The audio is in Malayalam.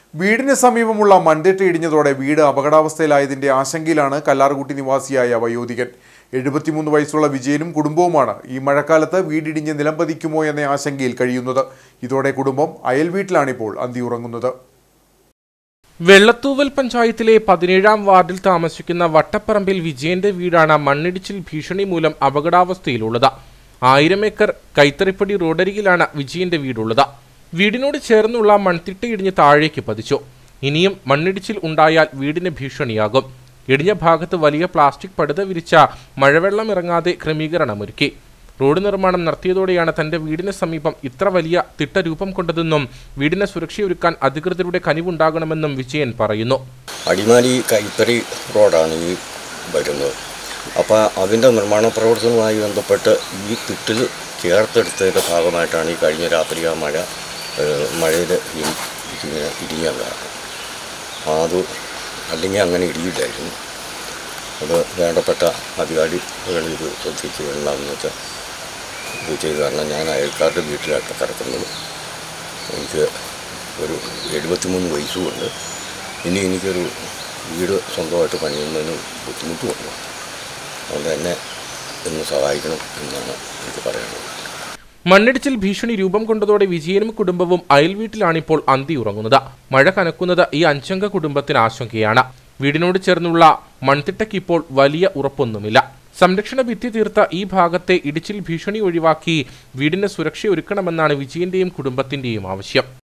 വീടിന് സമീപമുള്ള മൺതിട്ട ഇടിഞ്ഞതോടെ വീട് അപകടാവസ്ഥയിലായതിന്റെ ആശങ്കയിലാണ് കല്ലാർകുട്ടി നിവാസിയായ വയോധികൻ. 73 വയസ്സുള്ള വിജയനും കുടുംബവുമാണ് ഈ മഴക്കാലത്ത് വീടിടിഞ്ഞ് നിലംപതിക്കുമോ എന്ന ആശങ്കയിൽ കഴിയുന്നത്. ഇതോടെ കുടുംബം അയൽവീട്ടിലാണിപ്പോൾ അന്തിയുറങ്ങുന്നത്. വെള്ളത്തൂവൽ പഞ്ചായത്തിലെ 17ാം വാർഡിൽ താമസിക്കുന്ന വട്ടപ്പറമ്പിൽ വിജയന്റെ വീടാണ് മണ്ണിടിച്ചിൽ ഭീഷണി മൂലം അപകടാവസ്ഥയിലുള്ളത്. 1000 ഏക്കർ കൈത്തറിപ്പടി റോഡരികിലാണ് വിജയന്റെ വീടുള്ളത്. വീടിനോട് ചേർന്നുള്ള മൺതിട്ട ഇടിഞ്ഞ് താഴേക്ക് പതിച്ചു. ഇനിയും മണ്ണിടിച്ചിൽ ഉണ്ടായാൽ വീടിന് ഭീഷണിയാകും. ഇടിഞ്ഞ ഭാഗത്ത് വലിയ പ്ലാസ്റ്റിക് പടുത വിരിച്ച മഴവെള്ളം ഇറങ്ങാതെ ക്രമീകരണമൊരുക്കി. റോഡ് നിർമ്മാണം നടത്തിയതോടെയാണ് തന്റെ വീടിന് സമീപം ഇത്ര വലിയ തിട്ട രൂപം കൊണ്ടതെന്നും വീടിന് സുരക്ഷയൊരുക്കാൻ അധികൃതരുടെ കനിവുണ്ടാകണമെന്നും വിജയൻ പറയുന്നു. അടിമാലി കൈത്തറി റോഡാണ് ഈ വരുന്നത്. അപ്പോൾ അതിൻ്റെ നിർമ്മാണ പ്രവർത്തനവുമായി ബന്ധപ്പെട്ട് ഈ തിട്ടിൽ ചേർത്തെടുത്തതിൻ്റെ ഭാഗമായിട്ടാണ് ഈ കഴിഞ്ഞ രാത്രി ആ മഴയിൽ ഇങ്ങനെ ഇടിഞ്ഞത്. അത് അല്ലെങ്കിൽ അങ്ങനെ ഇടിയില്ലായിരുന്നു. അത് വേണ്ടപ്പെട്ട അധികാരികൾ ഇത് ശ്രദ്ധിച്ച് വേണമെന്ന് വെച്ചാൽ ഇത് ചെയ്ത് കാരണം ഞാൻ അയൽക്കാരുടെ വീട്ടിലായിട്ട് കിടക്കുന്നത്. എനിക്ക് ഒരു 73 വയസ്സുമുണ്ട്. ഇനി എനിക്കൊരു വീട് സ്വന്തമായിട്ട് പണിയുന്നതിന് ബുദ്ധിമുട്ടുമുണ്ട്. അതുകൊണ്ട് എന്നെ ഒന്ന് സഹായിക്കണം എന്നാണ് എനിക്ക് പറയാനുള്ളത്. മണ്ണിടിച്ചിൽ ഭീഷണി രൂപം കൊണ്ടതോടെ വിജയനും കുടുംബവും അയൽവീട്ടിലാണിപ്പോൾ അന്തിയുറങ്ങുന്നത്. മഴ കനക്കുന്നത് ഈ 5 അംഗ കുടുംബത്തിന് ആശങ്കയാണ്. വീടിനോട് ചേർന്നുള്ള മൺതിട്ടയ്ക്ക് ഇപ്പോൾ വലിയ ഉറപ്പൊന്നുമില്ല. സംരക്ഷണ ഭിത്തി തീർത്ത ഈ ഭാഗത്തെ ഇടിച്ചിൽ ഭീഷണി ഒഴിവാക്കി വീടിന് സുരക്ഷയൊരുക്കണമെന്നാണ് വിജയന്റെയും കുടുംബത്തിന്റെയും ആവശ്യം.